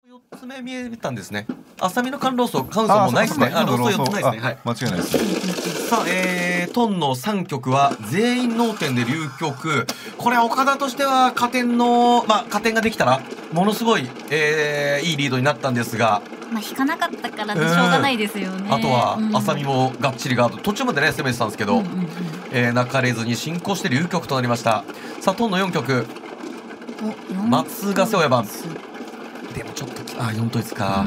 4つ目見えたんですね。浅見の缶ローソンカウンソンもないですね。ローソン4つないですね。はい。 間違いないです。 さあ、トンの3曲は全員脳天で流曲。これは岡田としては加点ができたらものすごい、いいリードになったんですが、 引かなかったからしょうがないですよね。 あとは浅見もがっちりガード、途中までね攻めてたんですけど、泣かれずに進行して流曲となりました。さあトンの4曲、松ヶ瀬親番。でもちょっと4統一か。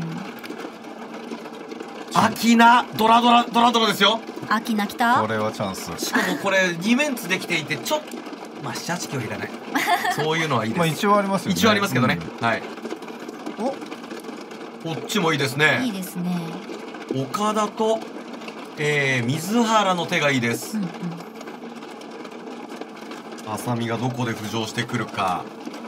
アキナドラですよ。 アキナ来た。 これはチャンス。 しかもこれ2メンツできていてちょっと7、8キロいらない。そういうのはいいです。 一応ありますよね。 一応ありますけどね。はい。こっちもいいですね。 いいですね。 岡田と、水原の手がいいです。浅見がどこで浮上してくるか。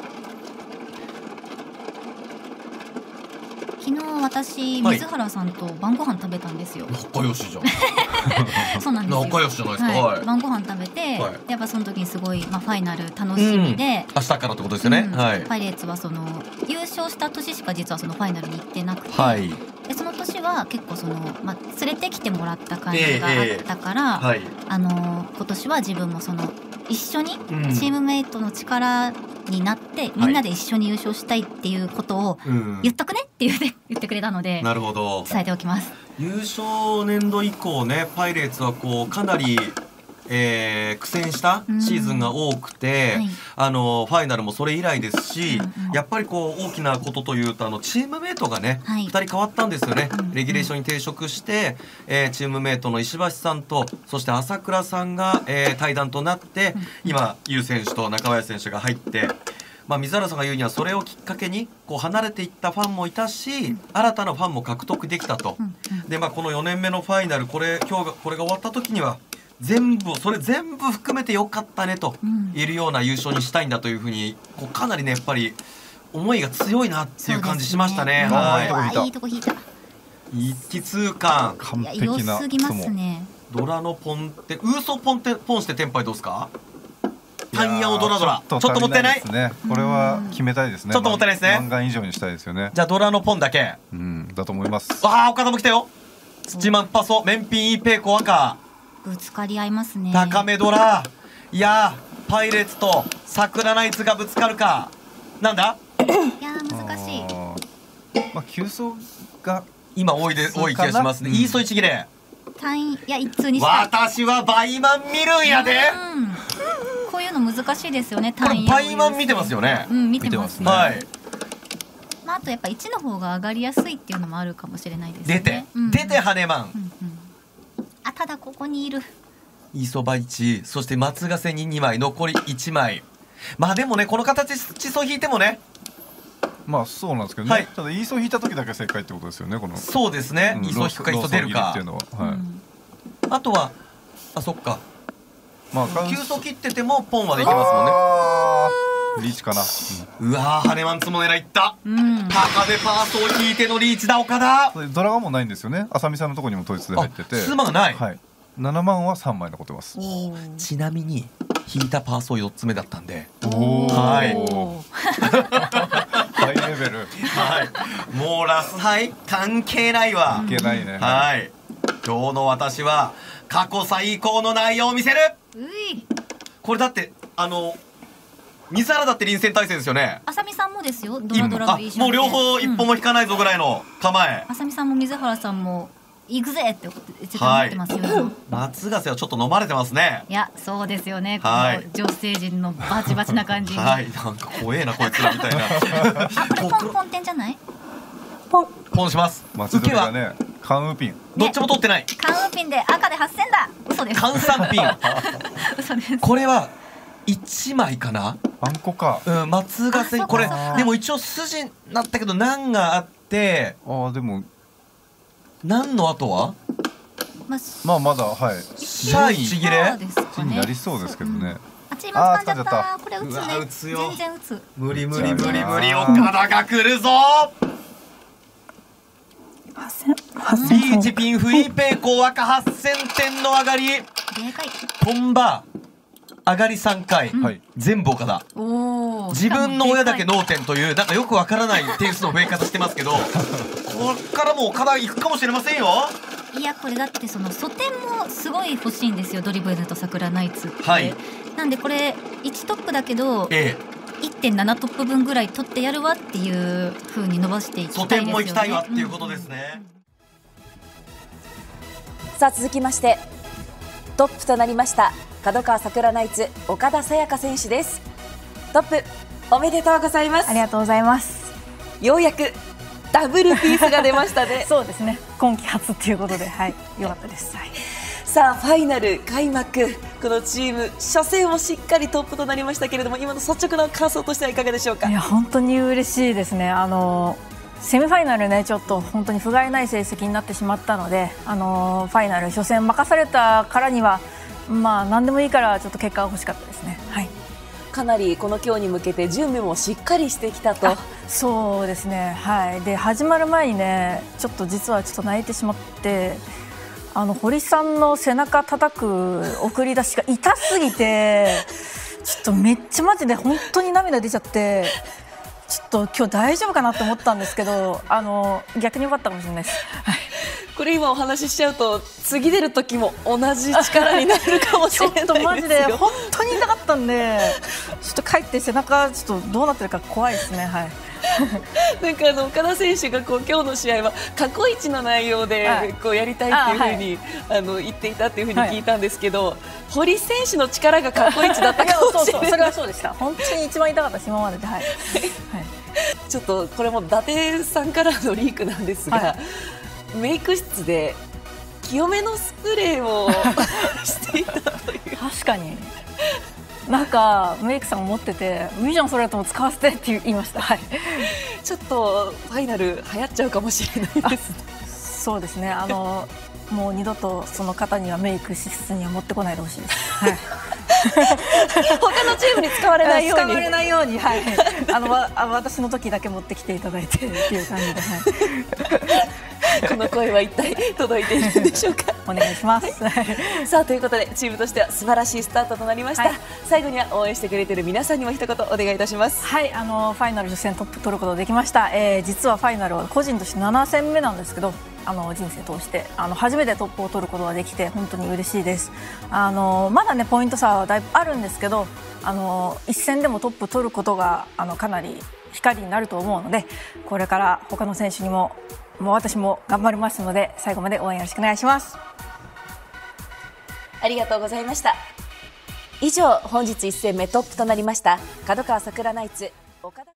昨日私水原さんと晩ご飯食べたんですよ。 仲良しじゃん。 そうなんですよ。 仲良しじゃないですか。 晩ご飯食べて、やっぱその時にすごいファイナル楽しみで、 明日からってことですよね。 パイレーツはその優勝した年しか実はそのファイナルに行ってなくて、でその年は結構その連れてきてもらった感じがあったから、今年は自分もその一緒にチームメイトの力になってみんなで一緒に優勝したいっていうことを言っとくねって言ってくれたので、 なるほど、 伝えておきます。 優勝年度以降ね、パイレーツはこうかなり苦戦したシーズンが多くて、ファイナルもそれ以来ですし、やっぱりこう大きなことというとチームメートがね、2人変わったんですよね。レギュレーションに抵触して、チームメートの石橋さんとそして朝倉さんが、対談となって、今優選手と中林選手が入って、水原さんが言うにはそれをきっかけにこう離れていったファンもいたし、新たなファンも獲得できたと。でこの4年目のファイナル、これが終わった時にはそれ全部含めてよかったねと言えるような優勝にしたいんだというふうに、かなりねやっぱり思いが強いなっていう感じしましたね。 いいとこ引いた。 一気通貫完璧な。 良すぎますね。 ドラのポンテ、ウーソポンしてテンパイどうですか？タンヤオドラちょっともったいないですね。これは決めたいですね。 ちょっともったいないですね。 満貫以上にしたいですよね。 じゃあドラのポンだけだと思います。 岡田も来たよ。土マンパソメンピンイーペイコ赤、 ぶつかり合いますね。 高めドラ、いやパイレーツと桜ナイツがぶつかるか。なんだ？ いや難しい。 急走が今多い気がしますね。イーソ一切れ。 単位一通にしたい。 私はバイマン見るんやで。 こういうの難しいですよね。 これバイマン見てますよね。 見てますね。 はい。 あとやっぱ1の方が上がりやすいっていうのもあるかもしれないですね。 出てハネマン。 ただここにいるイーソバ1、そして松ヶ瀬に2枚、残り1枚。でもね、この形地層引いてもね、 そうなんですけどね。ただイーソ引いた時だけ正解ってことですよね。このそうですね。イーソ引くかイーソ出るか。あとはそっか。急走切っててもポンはできますもんね。 リーチかな。 うわー、ハネマンツも狙いった。高めパーソを引いてのリーチだ岡田。 ドラがもうないんですよね。浅見さんのところにも統一で入ってて。 妻がない。 7万は3枚残ってます。 ちなみに引いたパーソ4つ目だったんで。 ハイレベル。 もうラスハイ関係ないわ。 関係ないね。 今日の私は過去最高の内容を見せる。これだって水原だって臨戦態勢ですよね。 浅見さんもですよ。ドラドラのリーション。 もう両方一歩も引かないぞぐらいの構え。 浅見さんも水原さんも行くぜって言って思ってますよ。 松ヶ瀬はちょっと飲まれてますね。 いやそうですよね。この女性陣のバチバチな感じ。 なんか怖えなこいつらみたいな。 これポンテンじゃない？ ポンします。 松戸がね、カンウーピン。 どっちも取ってない。 カンウーピンで赤で8000だ。嘘です。 カン3ピン。 嘘です。 これは1枚かな。 あんこか。 松ヶ瀬これでも一応筋なったけど難があって。 でも難の後は？ まだシャイちぎれになりそうですけどね。 チーム掴んじゃった。これ打つね。全然打つ。 無理岡田が来るぞ。リーチピンフリーペイコ赤8000点の上がり。トンバ上がり3回、全部岡田。自分の親だけ脳天というなんかよくわからない点数の増え方してますけど、こっからもう岡田行くかもしれませんよ。 いやこれだってその素点もすごい欲しいんですよ、ドリブルと桜ナイツって。なんでこれ1トップだけど、1.7 トップ分ぐらい取ってやるわっていう風に伸ばしていきたいですよね。 素点も行きたいわっていうことですね。 さあ続きましてトップとなりました角川桜ナイツ岡田紗佳選手です。トップおめでとうございます。 ありがとうございます。 ようやくダブルピースが出ましたね。 そうですね、今季初ということで、はい、よかったです。 さあファイナル開幕、このチーム初戦もしっかりトップとなりましたけれども、今の率直な感想としてはいかがでしょうか。 いや本当に嬉しいですね。セミファイナルね、ちょっと本当に不甲斐ない成績になってしまったので、ファイナル初戦任されたからにはまあ何でもいいからちょっと結果が欲しかったですね。 かなりこの今日に向けて準備もしっかりしてきたと。 そうですね、で始まる前にね、ちょっと実はちょっと泣いてしまって、堀さんの背中叩く送り出しが痛すぎてちょっとめっちゃマジで本当に涙出ちゃって、ちょっと今日大丈夫かなと思ったんですけど、逆に良かったかもしれないです。 これ今お話ししちゃうと次出る時も同じ力になるかもしれないですよ。 ちょっとマジで本当に痛かったんで、ちょっと帰って背中ちょっとどうなってるか怖いですね。 なんか岡田選手が今日の試合は過去一の内容でやりたいっていうふうに言っていたっていうふうに聞いたんですけど、堀選手の力が過去一だったかもしれない。 それはそうでした。本当に一番痛かったです、今までで。 ちょっとこれも伊達さんからのリークなんですが、メイク室で清めのスプレーをしていたという。 確かになんかメイクさんが持ってて、いいじゃんそれとも使わせてって言いました。 ちょっとファイナル流行っちゃうかもしれないです。 そうですね、もう二度とその方にはメイク室には持ってこないでほしいです。 他のチームに使われないように。 使われないように、私の時だけ持ってきていただいてっていう感じで。 この声は一体届いているんでしょうか。 お願いします。 さあということでチームとしては素晴らしいスタートとなりました。最後には応援してくれている皆さんにも一言お願いいたします。 ファイナル初戦トップ取ることができました。実はファイナルは個人として7戦目なんですけど、人生通して初めてトップを取ることができて本当に嬉しいです。まだねポイント差はだいぶあるんですけど、一戦でもトップ取ることがかなり光になると思うので、これから他の選手にも私も頑張りますので、最後まで応援よろしくお願いします。 ありがとうございました。以上本日1戦目トップとなりました角川桜ナイツ岡田